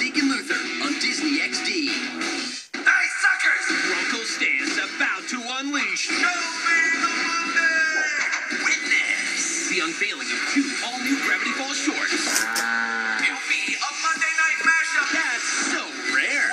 Zeke and Luther on Disney XD. Hey, suckers! Bronco stands about to unleash. Show me the money! Witness The unveiling of 2 all-new Gravity Falls shorts. It'll be a Monday night mashup. That's so rare.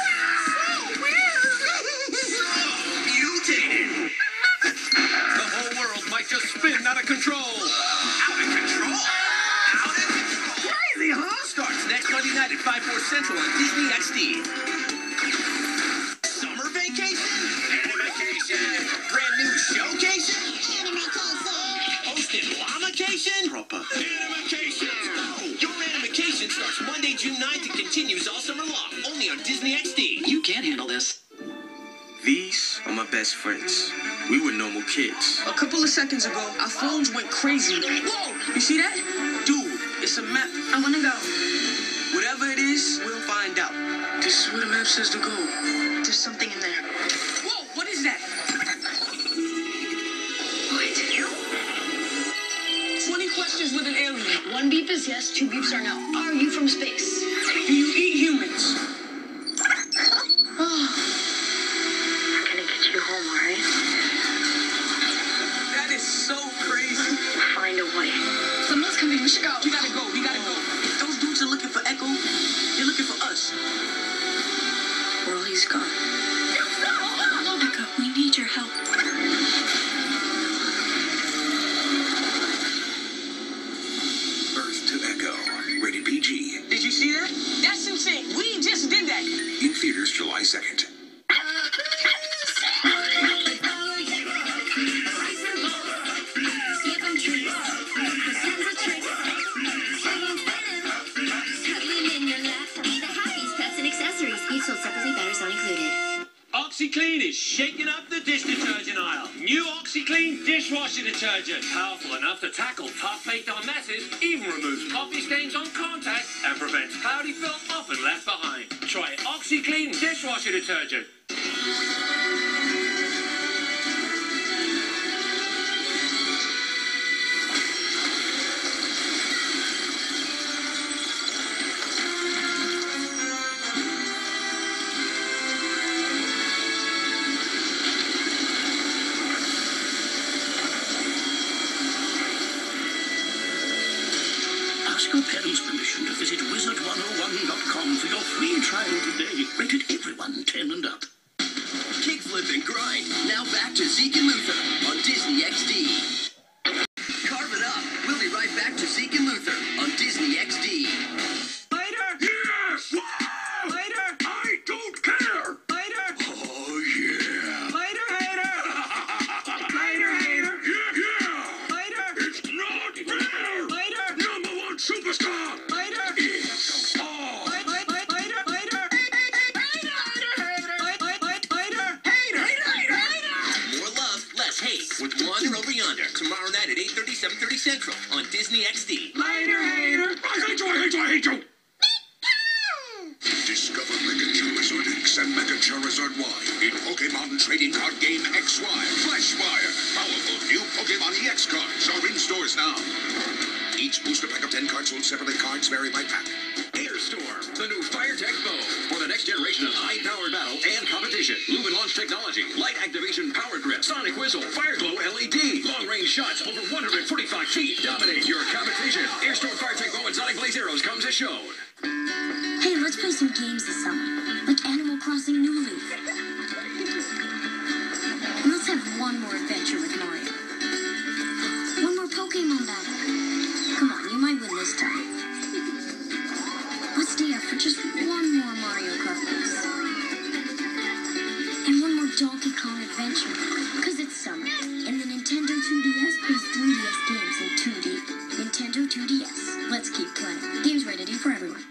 So mutated. The whole world might just spin out of control. Out of control? Out of control. Crazy, huh? Starts next Monday night at 5/4 Central on Disney XD. Summer vacation? Animation. Brand new showcation? Hosted llamacation? Proper. Animation. Your animation starts Monday, June 9th and continues all summer long. Only on Disney XD. You can't handle this. These are my best friends. We were normal kids. A couple of seconds ago, our phones went crazy. Whoa! You see that? Dude, it's a map. I want to go. Whatever it is, we'll find out. This is where the map says to go. There's something in there. Whoa, what is that? What? 20 questions with an alien. 1 beep is yes, 2 beeps are no. Are you from space? Do you eat humans? I'm gonna get you home, alright? That is so crazy. Find a way. Someone's coming, we should go. We gotta go, we gotta go. If those dudes are looking for Echo, they're looking for us. Well, he's gone. Echo, we need your help. Earth to Echo. Rated PG. Did you see that? That's insane. We just did that. In theaters July 2nd. Each sold separately, batteries not included. OxiClean is shaking up the dish detergent aisle. New OxiClean dishwasher detergent. Powerful enough to tackle top baked on messes, even removes coffee stains on contact, and prevents cloudy film often left behind. Try OxiClean dishwasher detergent. Ask your parents' permission to visit wizard101.com for your free trial today. Rated everyone 10 and up. Kickflip and grind. Now back to Zeke and Luther on Disney XD. Carve it up. We'll be right back to Zeke and Luther on Disney XD. Later. Yes! Later. I don't care! Later. Oh, yeah! Later, hater. Later, hater. Yeah! Later. It's not fair! Later. #1 superstar! Later. It's all! Later. More love, less hate with Wander Over Yonder. Tomorrow night at 8:30, 7:30 Central on Disney XD. Later, hater. I hate you! Discover Mega Charizard X and Mega Charizard Y in Pokemon Trading Card Game XY. Flashfire. Powerful new Pokemon EX cards are in stores now. Each booster pack of 10 cards sold separately. Cards vary by pack. Airstorm, the new Firetech bow for the next generation of high-powered battle and competition. Lumen launch technology, light activation power grip, sonic whistle, fire glow LED, long-range shots over 145 feet. Dominate your competition. Airstorm Firetech bow and Sonic Blaze arrows comes as shown. Hey, let's play some games this summer, like Animal Crossing New Leaf. And let's have one more adventure with Mario. One more Pokemon battle. Come on, you might win this time. Let's stay up for just one more Mario Kart race. And one more Donkey Kong adventure. Because it's summer, and the Nintendo 2DS plays 3DS games in 2D. Nintendo 2DS. Let's keep playing. Games rated E for everyone.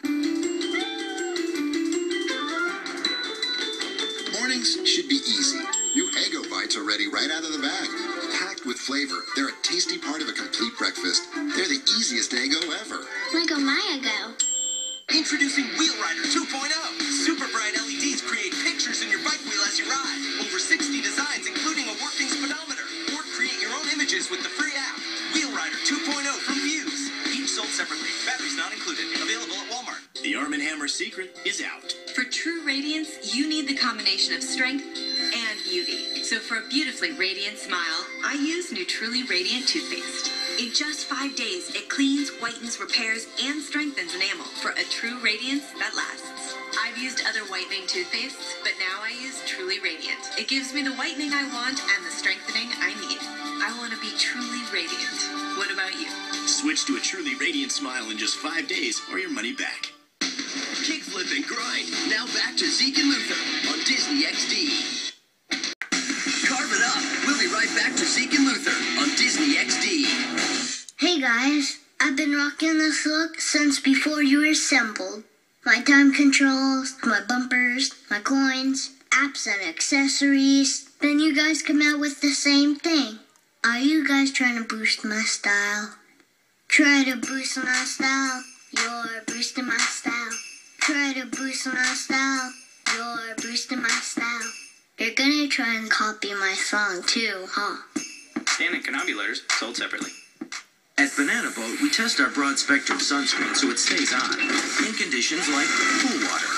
Mornings should be easy. New Eggo Bites are ready right out of the bag. Packed with flavor, they're a tasty part of a complete breakfast. They're the easiest Eggo ever. Lego my Eggo. Introducing Wheel Rider 2.0. Super bright LEDs create pictures in your bike wheel as you ride. Over 60 designs, including a working speedometer. Or create your own images with the free app. Wheel Rider 2.0 from Views. Each sold separately. Batteries not included. Available at Walmart. The Arm & Hammer secret is out. For true radiance, you need the combination of strength and beauty. So for a beautifully radiant smile, I use Neutrally Radiant toothpaste. In just 5 days, it cleans, whitens, repairs, and strengthens enamel for a true radiance that lasts. I've used other whitening toothpastes, but now I use Truly Radiant. It gives me the whitening I want and the strengthening I need. I want to be truly radiant. What about you? Switch to a truly radiant smile in just 5 days or your money back. Kickflip and Grind. Now back to Zeke and Luther on Disney XD. Carve it up. We'll be right back to Zeke and Luther on Disney XD. Hey guys, I've been rocking this look since before you were assembled. My time controls, my bumpers, my coins, apps and accessories. Then you guys come out with the same thing. Are you guys trying to boost my style? Try to boost my style. You're boosting my style. Try to boost my style. You're boosting my style. You're gonna try and copy my song too, huh? Standard cannot be letters, sold separately. At Banana Boat, we test our broad spectrum sunscreen so it stays on in conditions like pool water,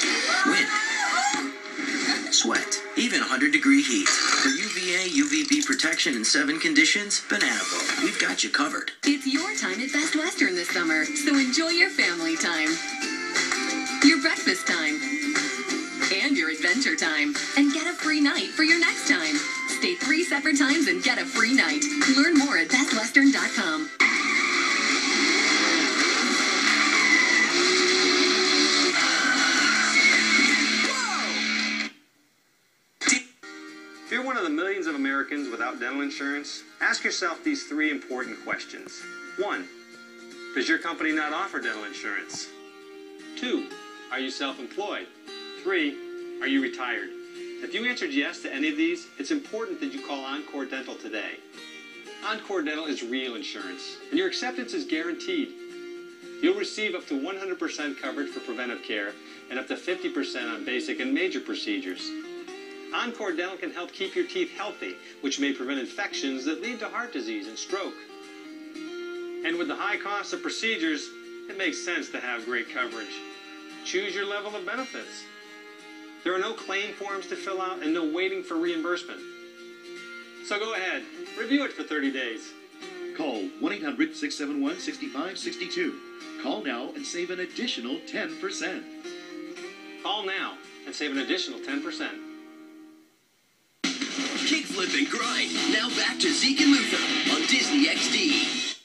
wind, sweat, even 100-degree heat. For UVA, UVB protection in 7 conditions, Banana Boat, we've got you covered. It's your time at Best Western this summer, so enjoy your family time, your breakfast time, and your adventure time. And get a free night for your next time. Stay 3 separate times and get a free night. Learn more at bestwestern.com. If you're one of the millions of Americans without dental insurance, ask yourself these 3 important questions. 1. Does your company not offer dental insurance? 2. Are you self-employed? 3. Are you retired? If you answered yes to any of these, it's important that you call Encore Dental today. Encore Dental is real insurance, and your acceptance is guaranteed. You'll receive up to 100% coverage for preventive care and up to 50% on basic and major procedures. Encore Dental can help keep your teeth healthy, which may prevent infections that lead to heart disease and stroke. And with the high cost of procedures, it makes sense to have great coverage. Choose your level of benefits. There are no claim forms to fill out and no waiting for reimbursement. So go ahead, review it for 30 days. Call 1-800-671-6562. Call now and save an additional 10%. Call now and save an additional 10%. Kickflip and Grind. Now back to Zeke and Luther on Disney XD.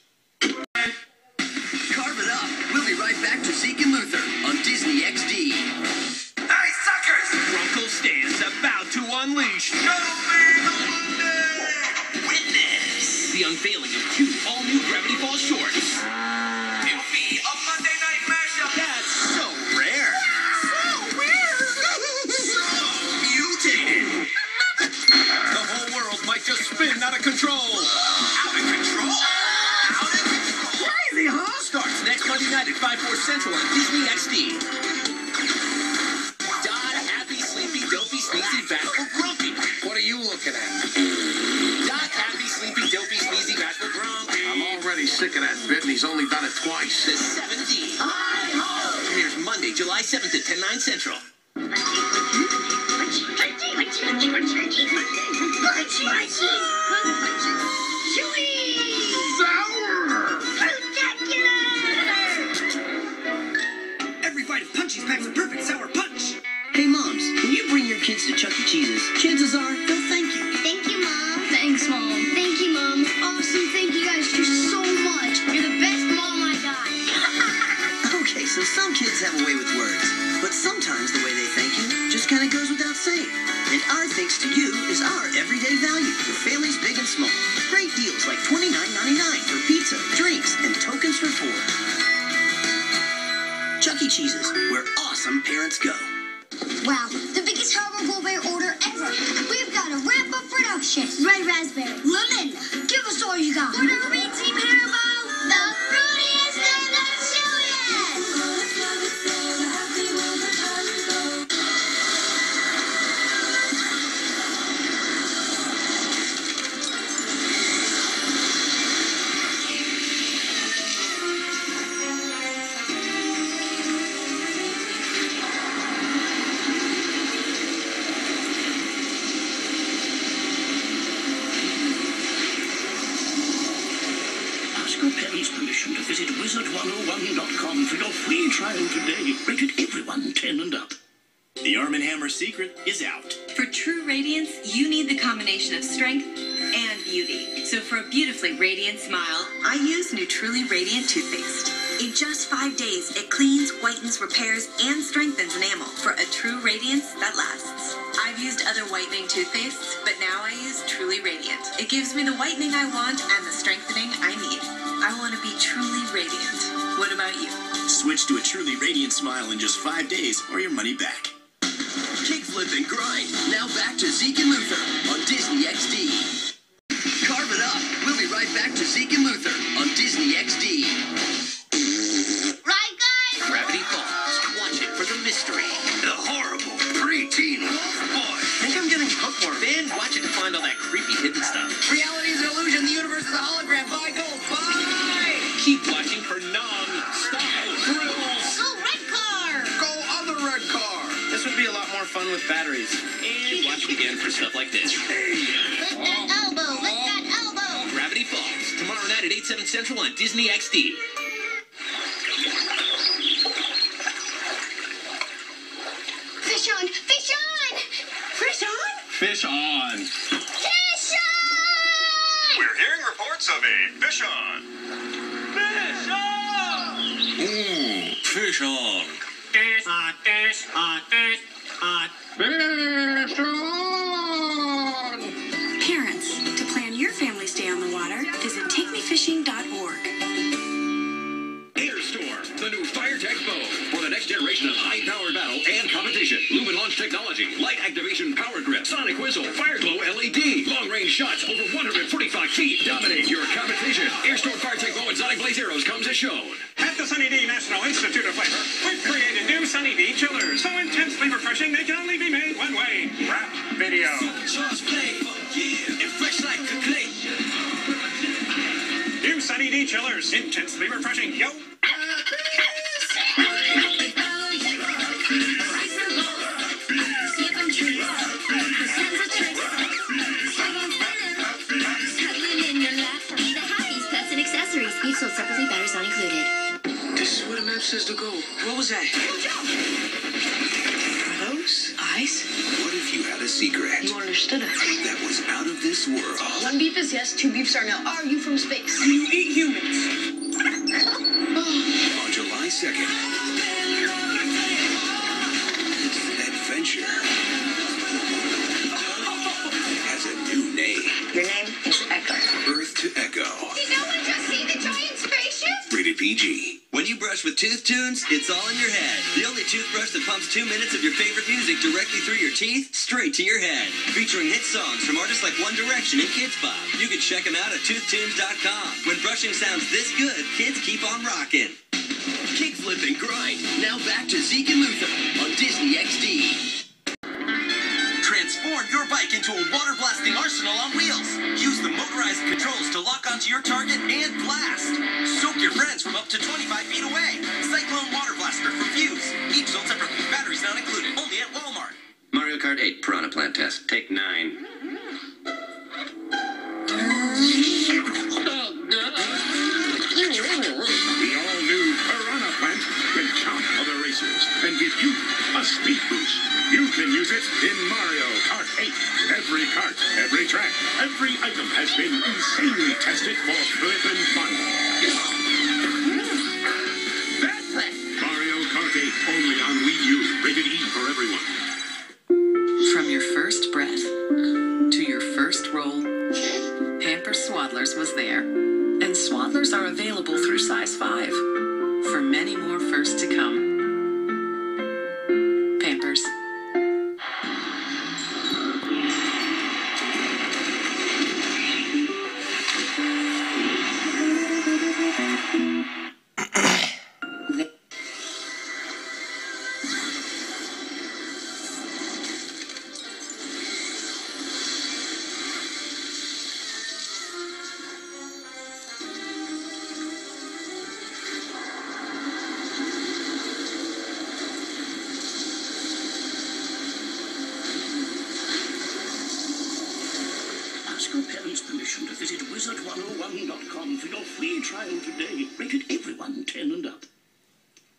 Carve it up. We'll be right back to Zeke and Luther on Disney XD. Hey, suckers! Bronco stands about to unleash. Show me the Monday! Witness the unveiling of 2 all-new Gravity Falls shorts. It'll be a Monday night mashup. That's so rare. So rare. So mutated. The whole world might just spin out of control. Out of control? Out of control. Crazy, huh? Starts next Monday night at 5/4 Central on Disney XD. Sneezy, bashful, grumpy. What are you looking at? Doc, happy, sleepy, dopey, sneezy, bashful, grumpy. I'm already sick of that bit, and he's only done it twice. The 7D. Hi-ho! Premieres Monday, July 7th at 10/9 Central. Every bite of Punchy's packs a perfect sour punch. Hey moms, when you bring your kids to Chuck E. Cheese's, chances are they'll thank you. Thank you, Mom. Thanks, Mom. Thank you, Mom. Awesome. Thank you guys just so much. You're the best mom I got. Okay, so some kids have a way with words, but sometimes the way they thank you just kind of goes without saying. And our thanks to you is our everyday value for families big and small. Great deals like $29.99 for pizza, drinks, and tokens for 4. Chuck E. Cheese's, where awesome parents go. Wow, the biggest Haribo bear order ever. We've got to ramp up production. Red raspberry, lemon. Give us all you got. Whatever be Team Haribo, the fruitiest and the chewiest. wizard101.com for your free trial today. Rated everyone 10 and up. The Arm & Hammer secret is out. For true radiance, you need the combination of strength and beauty. So for a beautifully radiant smile, I use Neutrally Radiant toothpaste. In just 5 days, it cleans, whitens, repairs, and strengthens enamel for a true radiance that lasts. I've used other whitening toothpastes, but now I use Truly Radiant. It gives me the whitening I want and the strengthening I need. I want to be truly radiant. What about you? Switch to a truly radiant smile in just 5 days or your money back. Kickflip and Grind. Now back to Zeke and Luther on Disney XD. Carve it up. We'll be right back to Zeke and Luther on Disney XD. Right, guys? Gravity Falls. Watch it for the mystery. The horrible preteen wolf boy. Think I'm getting hooked more. Then watch it to find all that creepy hidden stuff. Reality is an illusion. The universe is a hologram. Buy gold. Buy! Keep watching for non-style thrills. Go red car! Go other red car. This would be a lot more fun with batteries. And watch it again for stuff like this. Lift that elbow! Lift that elbow! Gravity Falls. Tomorrow night at 8, 7 Central on Disney XD. Fish on! Fish on! Fish on? Fish on. Fish on! We're hearing reports of a fish on. Fish on! Ooh, fish on. Fish on. Fish on. Fish on. Fish on! Parents, to plan your family's day on the water, visit takemefishing.org. Air Storm, the new FireTech bow for the next generation of high-powered battle and competition. Lumen launch technology, light activation power grip, sonic whistle, fire glow LED, long-range shots over 145 feet. Dominate your competition. Air Storm FireTech bow and sonic blaze arrows comes as shown. At the Sunny D National Institute of Flavor, we've created new Sunny D chillers. So intensely refreshing, they can only be made one way. Rap video. Supercharged flavor, yeah, and fresh like a clay. New Sunny D chillers, intensely refreshing. Yo. Each sold separately, batteries not included. This is where the map says to go. What was that? Are those eyes? What if you had a secret You understood it. that was out of this world? One beef is yes, two beefs are no. Are you from space? Do you eat humans? On July 2nd, Adventure has a new name. Your name is Echo. Earth to Echo. Did no one just see the giant spaceship? Rated PG. When you brush with Tooth Tunes, it's all in your head. The only toothbrush that pumps 2 minutes of your favorite music directly through your teeth, straight to your head. Featuring hit songs from artists like One Direction and Kids Bop. You can check them out at ToothTunes.com. When brushing sounds this good, kids keep on rocking. Kickflip and Grind. Now back to Zeke and Luther on Disney XD. Transform your bike into a water-blasting arsenal on wheels. Use the motorized controls to lock onto your target and blast. Soak your friends from up to 25 feet away. Cyclone Water Blaster for views. Each sold separately. Batteries not included. Only at Walmart. Mario Kart 8 Piranha Plant Test. Take 9. The all-new Piranha Plant can count other racers and give you a speed boost. You can use it in Mario Kart 8. Every kart, every track, every item has been insanely tested for flippin' fun. Mario Kart 8 only on Wii U. Rated E for everyone. From your first breath to your first roll, Pampers Swaddlers was there. And Swaddlers are available through size 5. For many more firsts to come. Pampers. Ask your parents' permission to visit wizard101.com for your free trial today. Rated everyone 10 and up.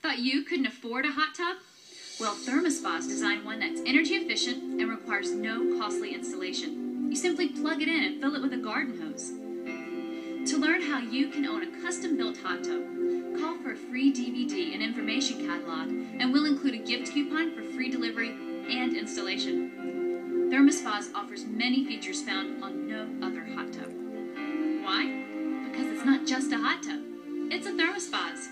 Thought you couldn't afford a hot tub? Well, ThermoSpa's designed one that's energy efficient and requires no costly installation. You simply plug it in and fill it with a garden hose. To learn how you can own a custom-built hot tub, call for a free DVD and information catalog, and we'll include a gift coupon for free delivery and installation. ThermoSpas offers many features found on no other hot tub. Why? Because it's not just a hot tub. It's a ThermoSpas.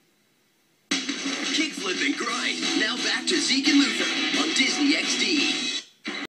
Kickflip and grind. Now back to Zeke and Luther on Disney XD.